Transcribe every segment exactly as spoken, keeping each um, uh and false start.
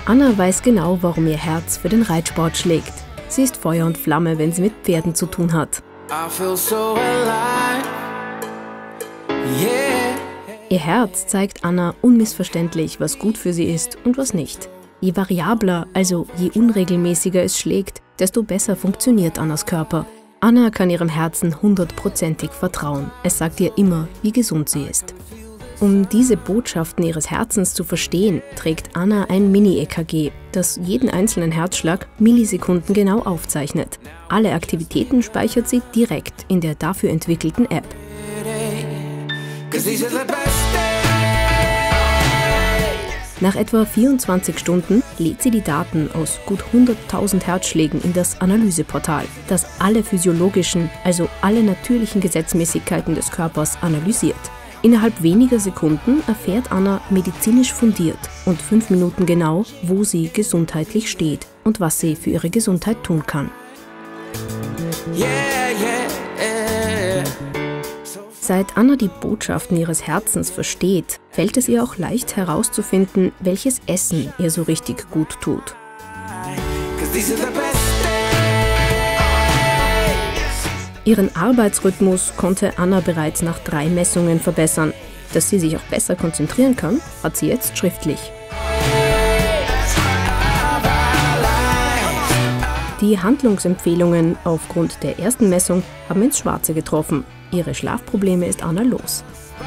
Anna weiß genau, warum ihr Herz für den Reitsport schlägt. Sie ist Feuer und Flamme, wenn sie mit Pferden zu tun hat. I feel so alive. Yeah. Ihr Herz zeigt Anna unmissverständlich, was gut für sie ist und was nicht. Je variabler, also je unregelmäßiger es schlägt, desto besser funktioniert Annas Körper. Anna kann ihrem Herzen hundertprozentig vertrauen. Es sagt ihr immer, wie gesund sie ist. Um diese Botschaften ihres Herzens zu verstehen, trägt Anna ein Mini-E K G, das jeden einzelnen Herzschlag Millisekunden genau aufzeichnet. Alle Aktivitäten speichert sie direkt in der dafür entwickelten App. Nach etwa vierundzwanzig Stunden lädt sie die Daten aus gut hunderttausend Herzschlägen in das Analyseportal, das alle physiologischen, also alle natürlichen Gesetzmäßigkeiten des Körpers analysiert. Innerhalb weniger Sekunden erfährt Anna medizinisch fundiert und fünf Minuten genau, wo sie gesundheitlich steht und was sie für ihre Gesundheit tun kann. Yeah, yeah, yeah. Seit Anna die Botschaften ihres Herzens versteht, fällt es ihr auch leicht herauszufinden, welches Essen ihr so richtig gut tut. Ihren Arbeitsrhythmus konnte Anna bereits nach drei Messungen verbessern. Dass sie sich auch besser konzentrieren kann, hat sie jetzt schriftlich. Die Handlungsempfehlungen aufgrund der ersten Messung haben ins Schwarze getroffen. Ihre Schlafprobleme ist Anna los.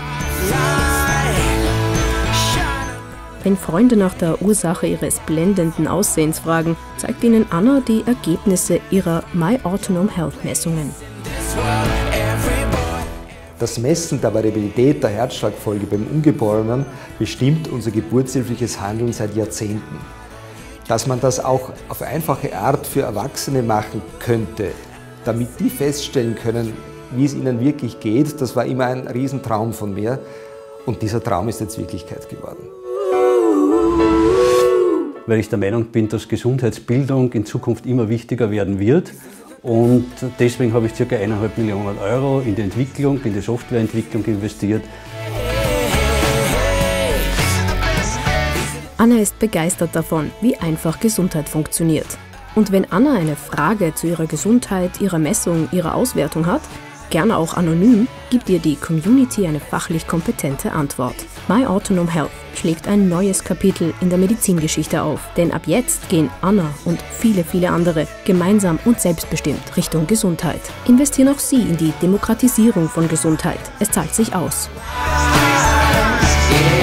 Wenn Freunde nach der Ursache ihres blendenden Aussehens fragen, zeigt ihnen Anna die Ergebnisse ihrer My Autonom Health Messungen. Das Messen der Variabilität der Herzschlagfolge beim Ungeborenen bestimmt unser geburtshilfliches Handeln seit Jahrzehnten. Dass man das auch auf einfache Art für Erwachsene machen könnte, damit die feststellen können, wie es ihnen wirklich geht, das war immer ein Riesentraum von mir. Und dieser Traum ist jetzt Wirklichkeit geworden. Weil ich der Meinung bin, dass Gesundheitsbildung in Zukunft immer wichtiger werden wird. Und deswegen habe ich ca. eineinhalb Millionen Euro in die Entwicklung, in die Softwareentwicklung investiert. Anna ist begeistert davon, wie einfach Gesundheit funktioniert. Und wenn Anna eine Frage zu ihrer Gesundheit, ihrer Messung, ihrer Auswertung hat, gerne auch anonym, gibt ihr die Community eine fachlich kompetente Antwort. My Autonom Health schlägt ein neues Kapitel in der Medizingeschichte auf. Denn ab jetzt gehen Anna und viele, viele andere gemeinsam und selbstbestimmt Richtung Gesundheit. Investieren auch Sie in die Demokratisierung von Gesundheit. Es zahlt sich aus. Yeah.